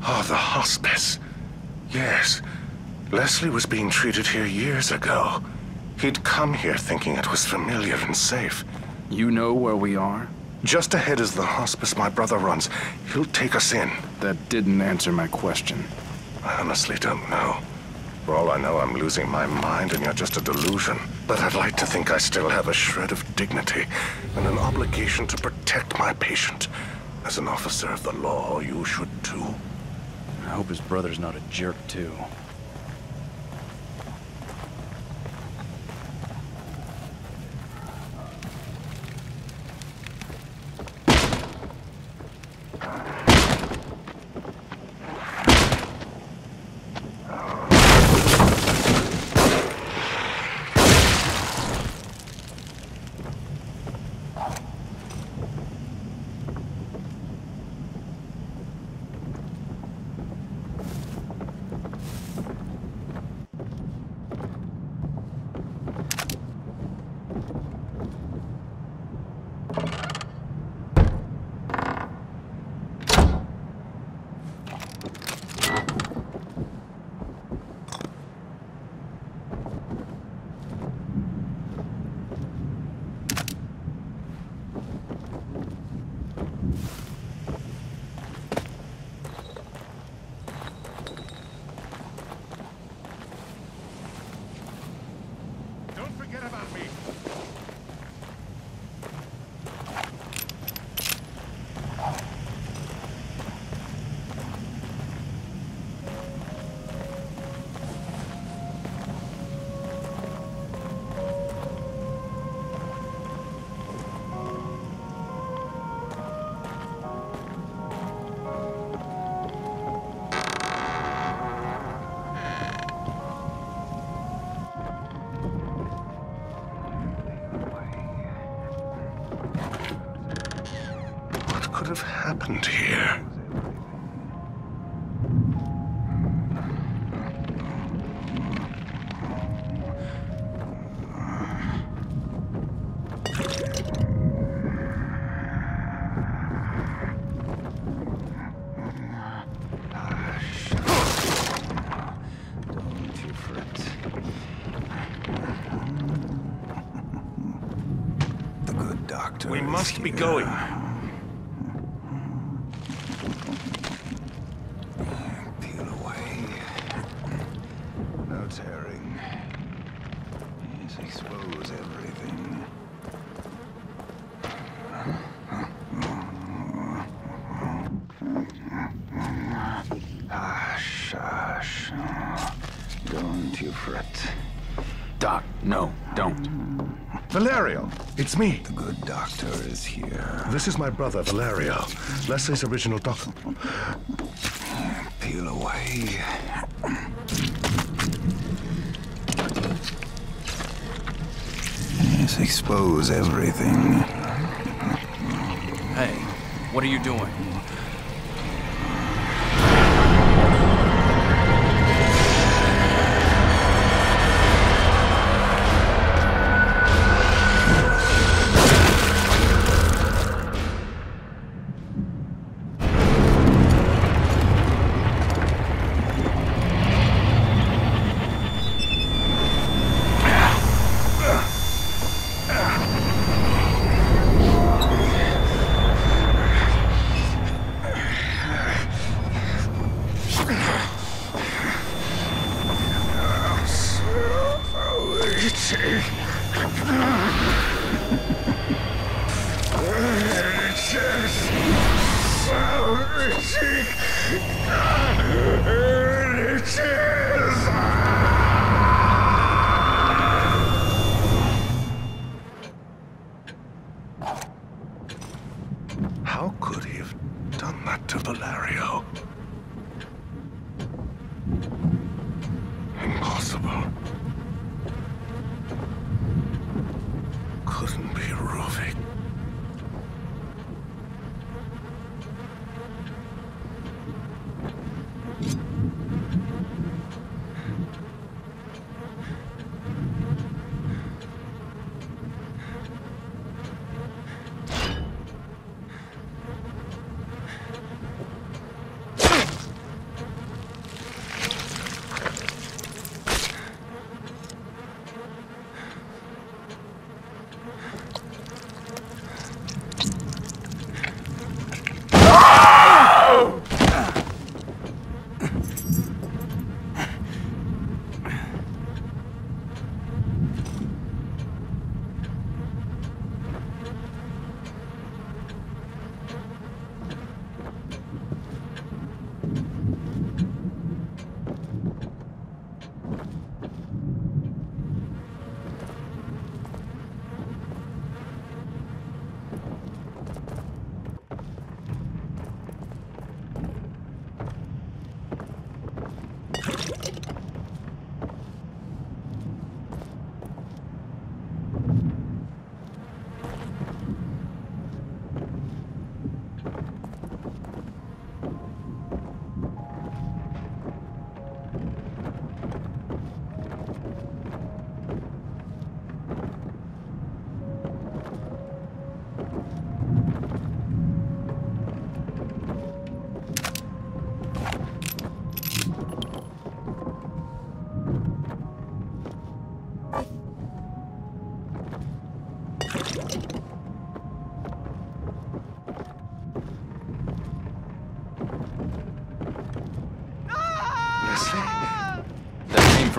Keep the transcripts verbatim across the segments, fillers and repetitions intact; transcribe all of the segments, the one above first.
Ah, the hospice. Yes. Leslie was being treated here years ago. He'd come here thinking it was familiar and safe. You know where we are? Just ahead is the hospice my brother runs. He'll take us in. That didn't answer my question. I honestly don't know. For all I know, I'm losing my mind and you're just a delusion. But I'd like to think I still have a shred of dignity and an obligation to protect my patient. As an officer of the law, you should too. I hope his brother's not a jerk, too. What could have happened here? The good doctor. We must be going. Peel away. No tearing. Yes, expose everything. Hush, hush. Don't you fret. Doc, no, don't. Valerio, it's me. The good doctor is here. This is my brother, Valerio. Leslie's original doctor. Peel away. Yes, expose everything. Hey, what are you doing?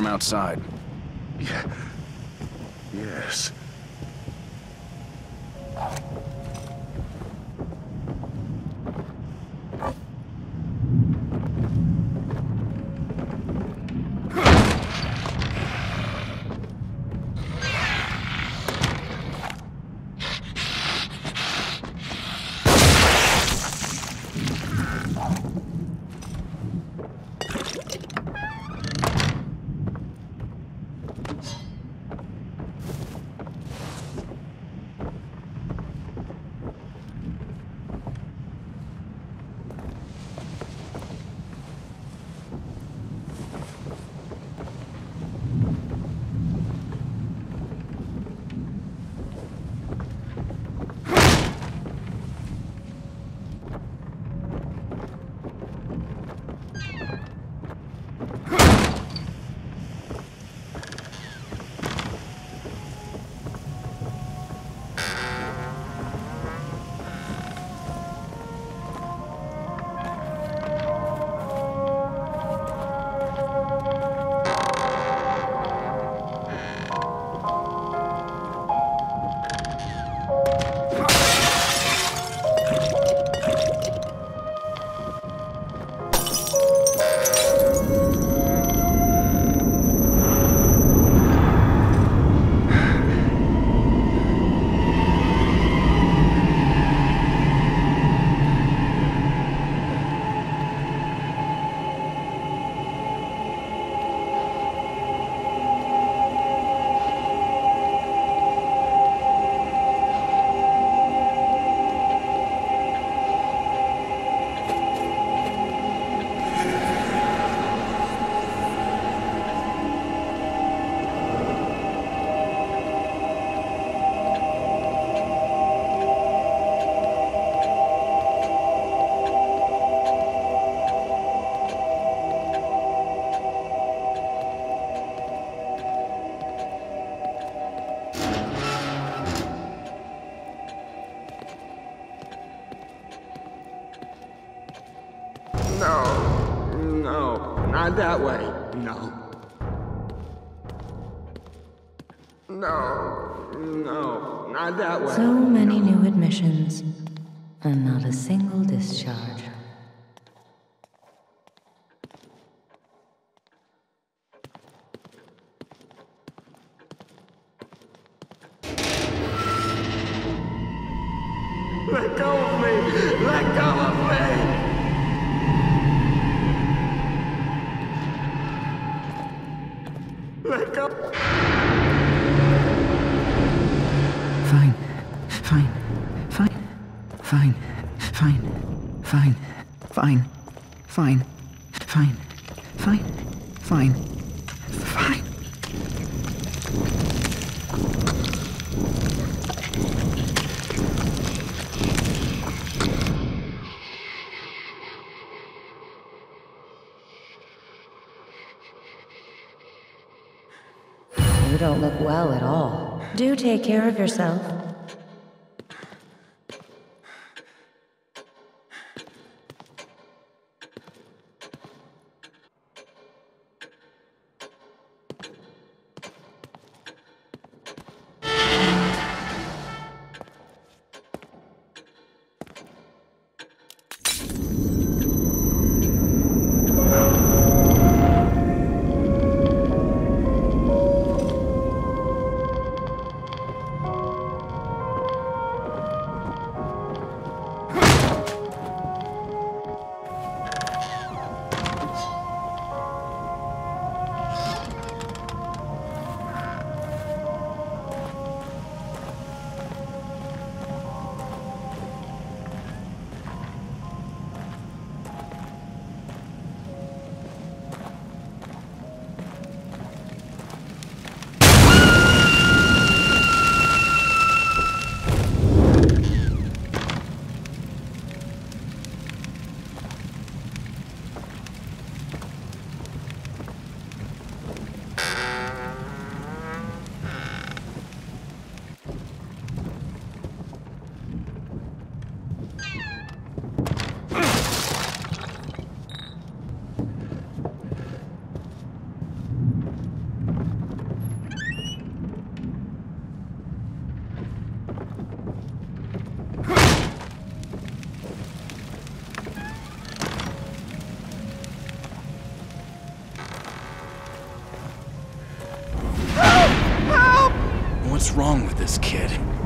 from outside. Yeah. Yes. No, no, not that way. No. No, no, not that way. So many new admissions, and not a single discharge. Let go of me! Let go of me! Let go! Fine. Fine. Fine. Fine. Fine. Fine. Fine. Fine. Fine. Fine. Fine. Fine. You don't look well at all. Do take care of yourself. wrong with this kid?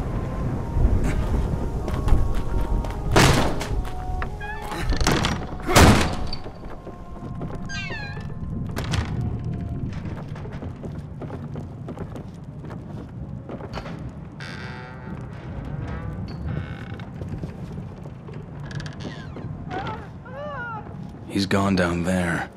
He's gone down there.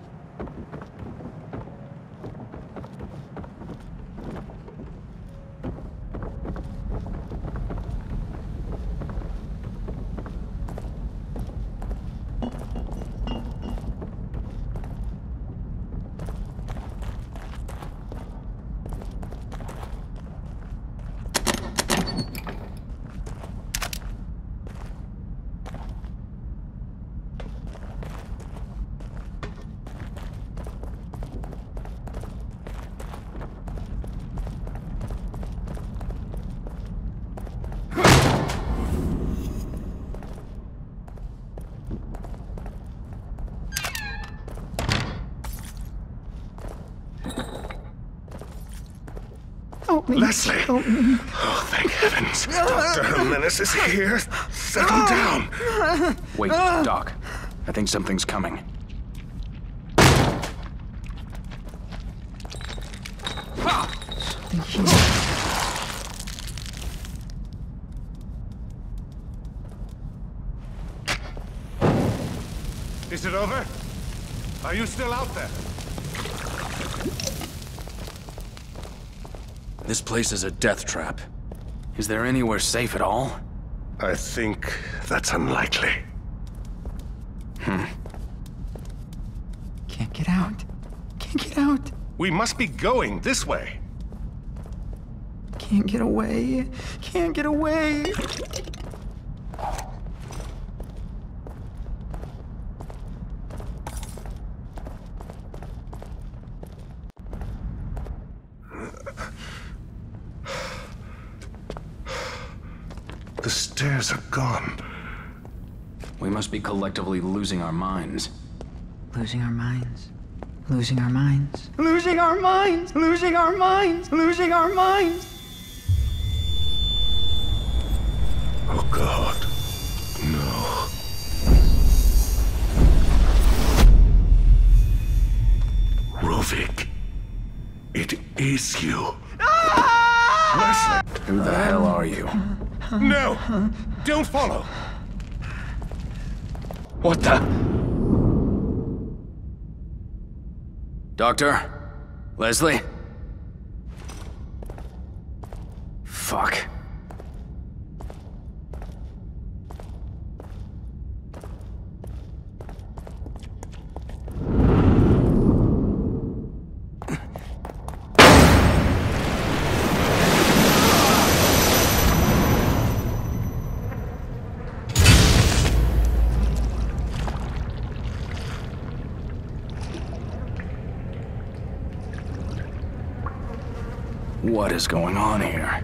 Help me. Leslie! Help me. Oh, thank heavens. Doctor Jimenez is here. Settle down. Wait, Doc. I think something's coming. Is it over? Are you still out there? This place is a death trap. Is there anywhere safe at all? I think that's unlikely. Hmm. Can't get out. Can't get out. We must be going this way. Can't get away. Can't get away. The stairs are gone. We must be collectively losing our minds. Losing our minds. Losing our minds. Losing our minds. Losing our minds. Losing our minds. Oh, God. No. Rovik. It is you. Leslie. Who the hell are you? No! Don't follow! What the? Doctor? Leslie? Fuck. What is going on here?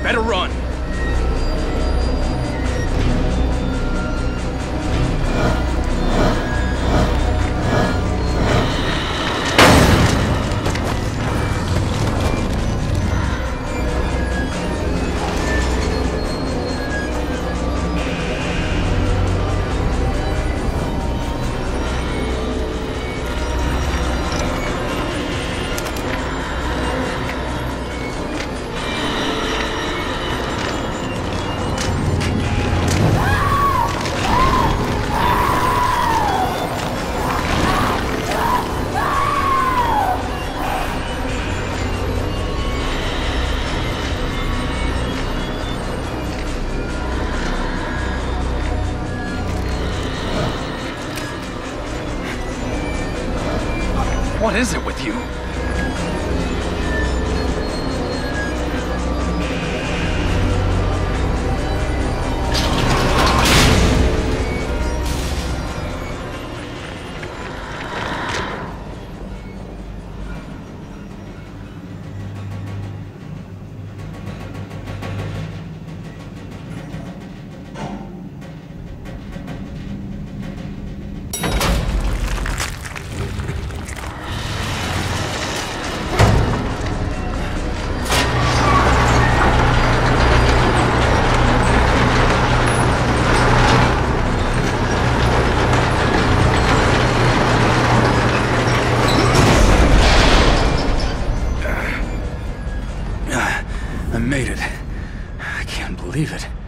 Better run! What is it with you? I made it. I can't believe it.